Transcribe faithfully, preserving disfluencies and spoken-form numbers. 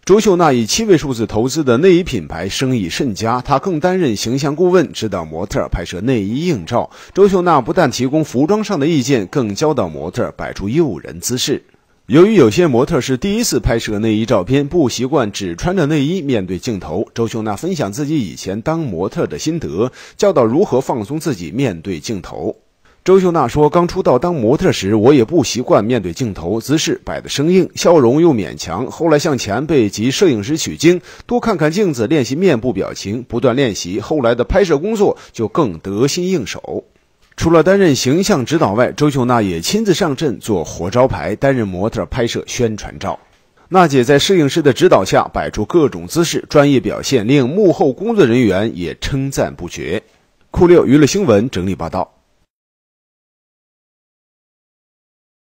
周秀娜以七位数字投资的内衣品牌生意甚佳，她更担任形象顾问，指导模特拍摄内衣硬照。周秀娜不但提供服装上的意见，更教导模特摆出诱人姿势。由于有些模特是第一次拍摄内衣照片，不习惯只穿着内衣面对镜头，周秀娜分享自己以前当模特的心得，教导如何放松自己面对镜头。周秀娜说，刚出道当模特时，我也不习惯面对镜头，姿势摆得生硬，笑容又勉强。后来向前辈及摄影师取经，多看看镜子，练习面部表情，不断练习，后来的拍摄工作就更得心应手。除了担任形象指导外，周秀娜也亲自上阵做活招牌，担任模特拍摄宣传照。娜姐在摄影师的指导下摆出各种姿势，专业表现令幕后工作人员也称赞不绝。酷六娱乐新闻整理报道。